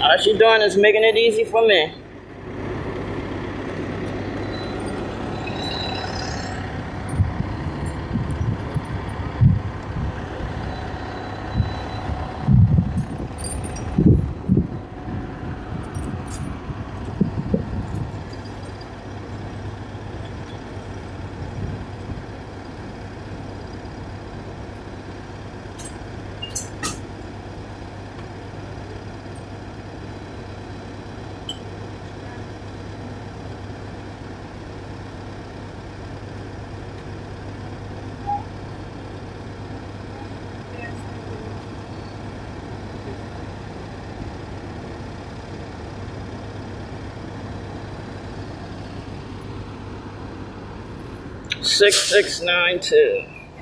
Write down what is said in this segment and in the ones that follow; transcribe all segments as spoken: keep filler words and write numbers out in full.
All she doing is making it easy for me. Six six nine two.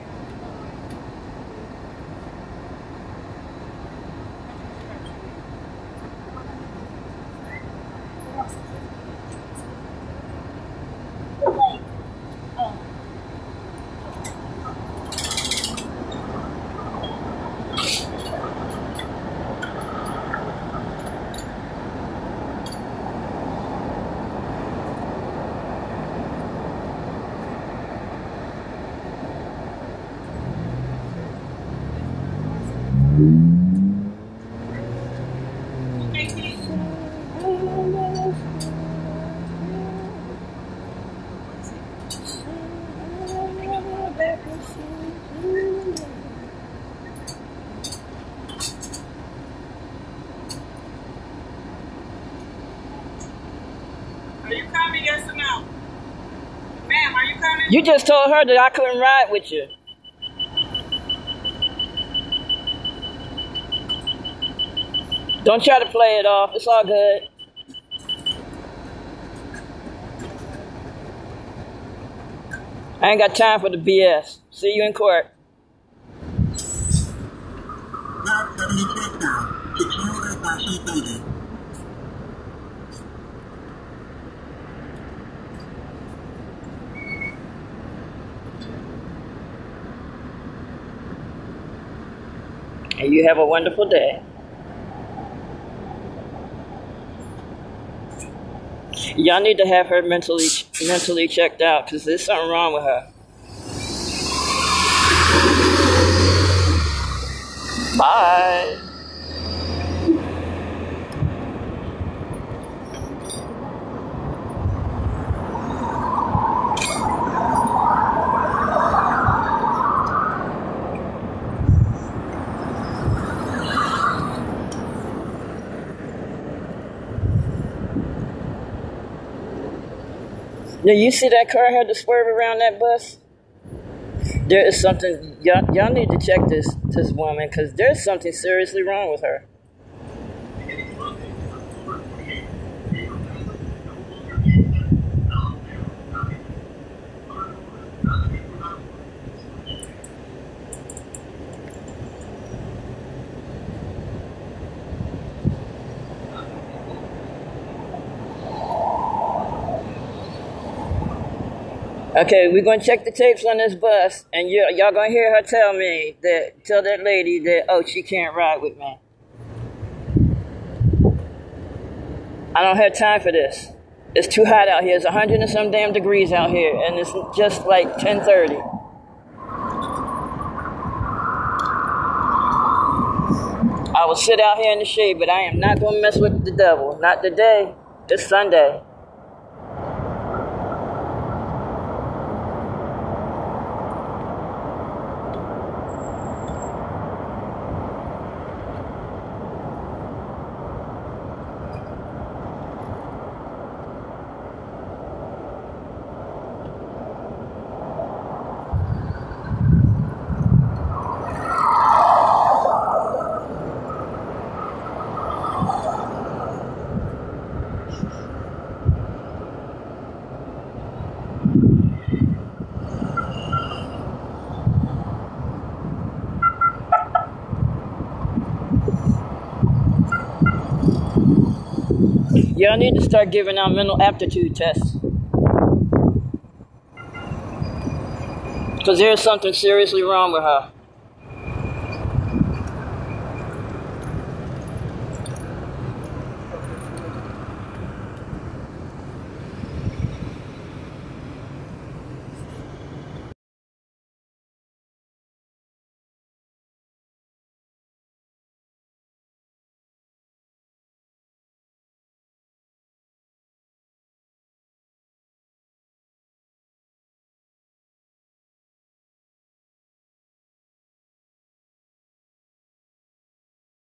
Are you coming, yes or no? Ma'am, are you coming? You just told her that I couldn't ride with you. Don't try to play it off. It's all good. I ain't got time for the B S. See you in court. Route seventy-two south to Canada Fashion Center. And you have a wonderful day. Y'all need to have her mentally mentally checked out because there's something wrong with her. Bye. Now you see that car had to swerve around that bus? There is something, y'all, y'all need to check this, this woman because there's something seriously wrong with her. Okay, we're going to check the tapes on this bus, and you, y'all going to hear her tell me that, tell that lady that, oh, she can't ride with me. I don't have time for this. It's too hot out here. It's a hundred and some damn degrees out here, and it's just like ten thirty. I will sit out here in the shade, but I am not going to mess with the devil. Not today. It's Sunday. Y'all need to start giving out mental aptitude tests. Because there's something seriously wrong with her.